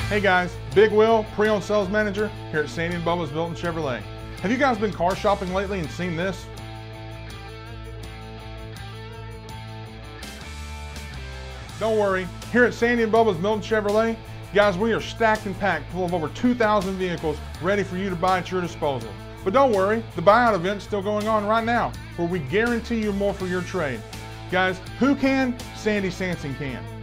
Hey guys, Big Will, Pre-Owned Sales Manager here at Sandy and Bubba's Milton Chevrolet. Have you guys been car shopping lately and seen this? Don't worry, here at Sandy and Bubba's Milton Chevrolet, guys, we are stacked and packed full of over 2,000 vehicles ready for you to buy at your disposal. But don't worry, the buyout event's still going on right now, where we guarantee you more for your trade. Guys, who can? Sandy Sansing can.